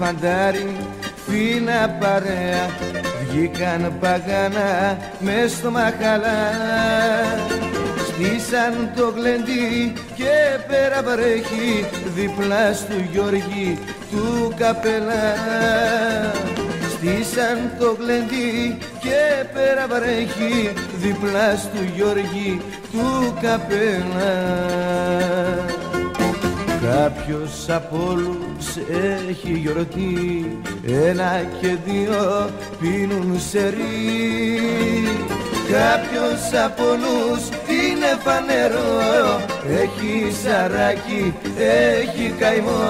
φαντάρι, φίνα παρέα, βγήκαν παγάνα μες στο μαχαλά. Στήσαν το γλέντι και πέρα βρέχει, δίπλα στου Γιώργη του καπελά. Στήσαν το γλέντι και πέρα βρέχει, δίπλα στου Γιώργη του καπελά. Κάποιος από όλους έχει γιορτή, ένα και δύο πίνουν σερί. Κάποιος από όλους είναι φανερό, έχει σαράκι, έχει καημό.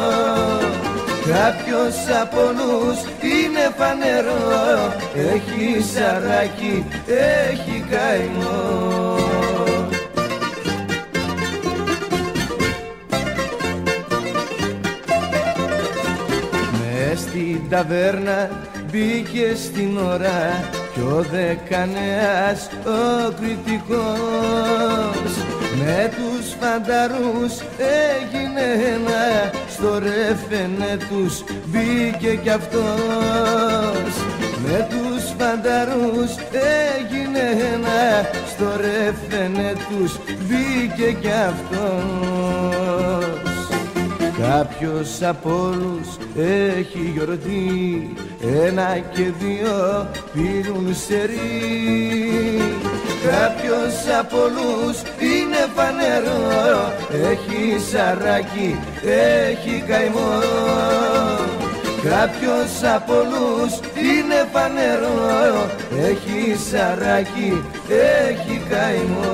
Κάποιος από όλους είναι φανερό, έχει σαράκι, έχει καημό. Στην ταβέρνα μπήκε στην ώρα κι ο δεκανέας ο κριτικός. Με τους φανταρούς έγινε ένα, στο ρεφενέ τους μπήκε κι αυτός. Με τους φανταρούς έγινε ένα, στο ρεφενέ τους μπήκε κι αυτός. Κάποιος από όλους έχει γιορτή, ένα και δύο πίνουν σερί. Κάποιος από όλους είναι φανερό, έχει σαράκι, έχει καημό. Κάποιος από όλους είναι φανερό, έχει σαράκι, έχει καημό.